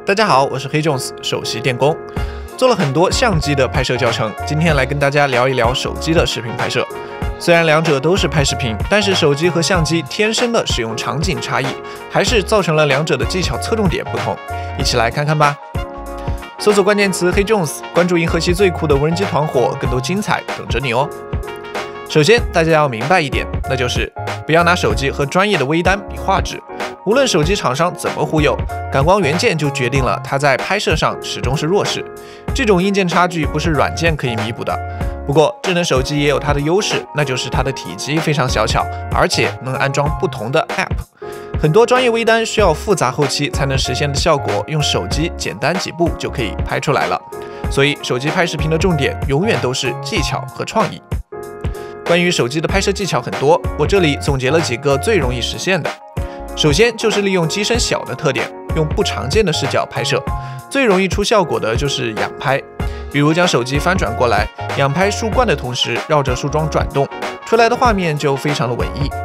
大家好，我是黑 Jones 首席电工，做了很多相机的拍摄教程，今天来跟大家聊一聊手机的视频拍摄。虽然两者都是拍视频，但是手机和相机天生的使用场景差异，还是造成了两者的技巧侧重点不同。一起来看看吧。搜索关键词黑 Jones， 关注银河系最酷的无人机团伙，更多精彩等着你哦。首先，大家要明白一点，那就是不要拿手机和专业的微单比画质。无论手机厂商怎么忽悠，感光元件就决定了它在拍摄上始终是弱势。这种硬件差距不是软件可以弥补的。不过，智能手机也有它的优势，那就是它的体积非常小巧，而且能安装不同的 App。很多专业微单需要复杂后期才能实现的效果，用手机简单几步就可以拍出来了。所以，手机拍视频的重点永远都是技巧和创意。关于手机的拍摄技巧很多，我这里总结了几个最容易实现的。首先就是利用机身小的特点，用不常见的视角拍摄。最容易出效果的就是仰拍，比如将手机翻转过来，仰拍树冠的同时绕着树桩转动，出来的画面就非常的文艺。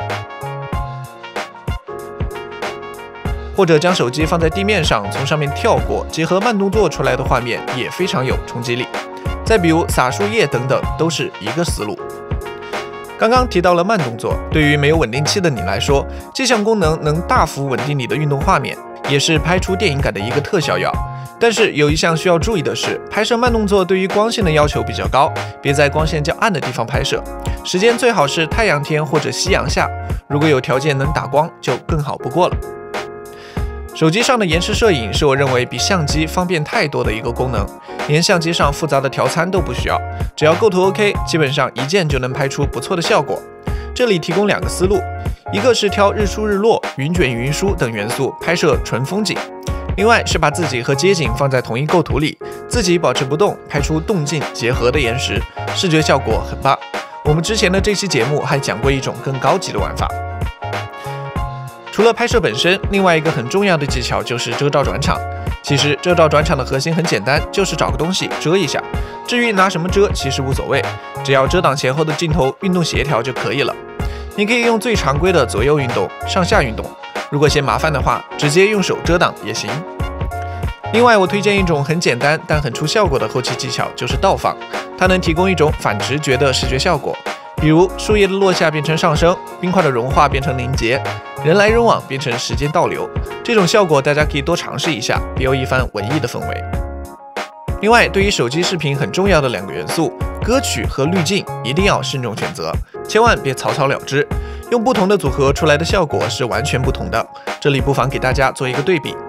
或者将手机放在地面上，从上面跳过，结合慢动作出来的画面也非常有冲击力。再比如撒树叶等等，都是一个思路。刚刚提到了慢动作，对于没有稳定器的你来说，这项功能能大幅稳定你的运动画面，也是拍出电影感的一个特效药。但是有一项需要注意的是，拍摄慢动作对于光线的要求比较高，别在光线较暗的地方拍摄，时间最好是太阳天或者夕阳下，如果有条件能打光就更好不过了。手机上的延迟摄影是我认为比相机方便太多的一个功能，连相机上复杂的调参都不需要，只要构图 OK， 基本上一键就能拍出不错的效果。这里提供两个思路，一个是挑日出日落、云卷云舒等元素拍摄纯风景，另外是把自己和街景放在同一构图里，自己保持不动，拍出动静结合的延时，视觉效果很棒。我们之前的这期节目还讲过一种更高级的玩法。除了拍摄本身，另外一个很重要的技巧就是遮罩转场。其实遮罩转场的核心很简单，就是找个东西遮一下。至于拿什么遮，其实无所谓，只要遮挡前后的镜头运动协调就可以了。你可以用最常规的左右运动、上下运动，如果嫌麻烦的话，直接用手遮挡也行。另外，我推荐一种很简单但很出效果的后期技巧，就是倒放，它能提供一种反直觉的视觉效果。比如树叶的落下变成上升，冰块的融化变成凝结，人来人往变成时间倒流，这种效果大家可以多尝试一下，别有一番文艺的氛围。另外，对于手机视频很重要的两个元素，歌曲和滤镜一定要慎重选择，千万别草草了之，用不同的组合出来的效果是完全不同的。这里不妨给大家做一个对比。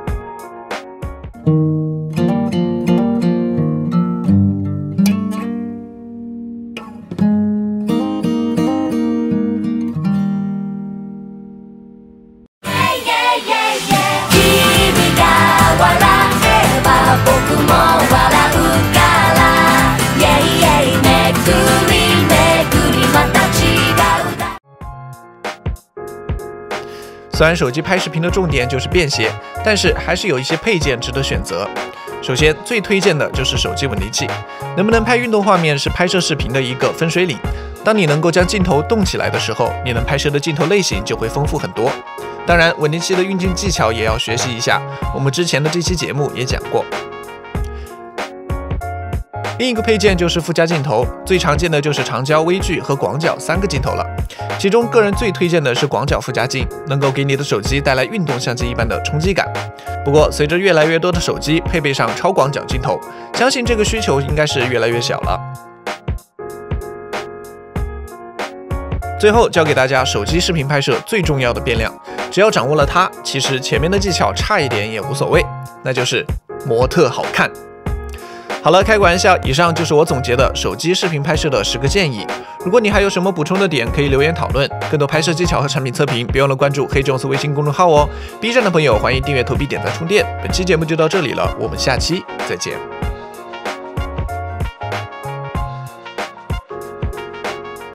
虽然手机拍视频的重点就是便携，但是还是有一些配件值得选择。首先，最推荐的就是手机稳定器，能不能拍运动画面是拍摄视频的一个分水岭。当你能够将镜头动起来的时候，你能拍摄的镜头类型就会丰富很多。当然，稳定器的运镜技巧也要学习一下，我们之前的这期节目也讲过。另一个配件就是附加镜头，最常见的就是长焦、微距和广角3个镜头了。其中个人最推荐的是广角附加镜，能够给你的手机带来运动相机一般的冲击感。不过随着越来越多的手机配备上超广角镜头，相信这个需求应该是越来越小了。最后教给大家手机视频拍摄最重要的变量，只要掌握了它，其实前面的技巧差一点也无所谓，那就是模特好看。好了，开个玩笑，以上就是我总结的手机视频拍摄的10个建议。如果你还有什么补充的点，可以留言讨论。更多拍摄技巧和产品测评，别忘了关注黑 Jones 微信公众号哦。B 站的朋友欢迎订阅、投币、点赞、充电。本期节目就到这里了，我们下期再见。